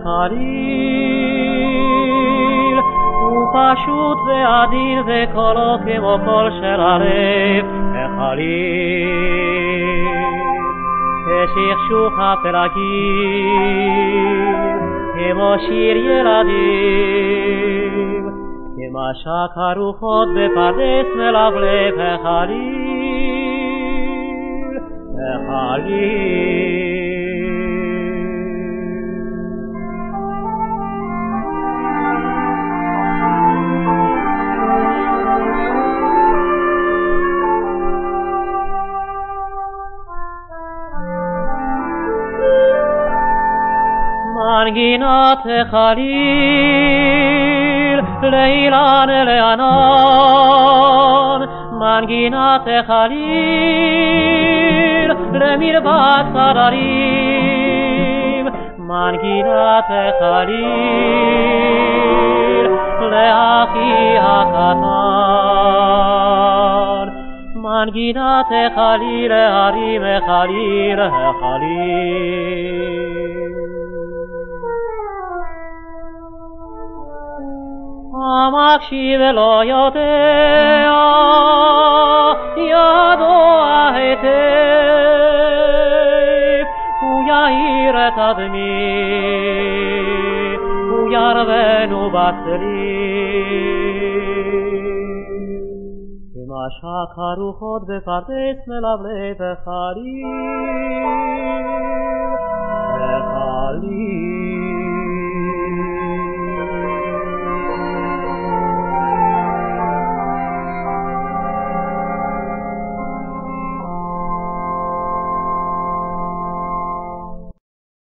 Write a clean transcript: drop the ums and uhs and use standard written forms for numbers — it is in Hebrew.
חליל, הוא פשוט ועדין וקולו כמו קול של ערב החליל, כשכשוך הפלגים כמו שיר ילדים, כמשק הרוחות בפרדס מלבלב החליל, החליל. מנגינת החליל לאילן לענן, מנגינת החליל למרבץ הדרים, מנגינת החליל לאחי הקטן, מנגינת החליל להרים החליל, החליל. המקשיב לא יודע, ידוע היטב, הוא יאיר את הדמי, הוא ירבנו בצליל, כמשק הרוחות בפרדס מלבלב החליל.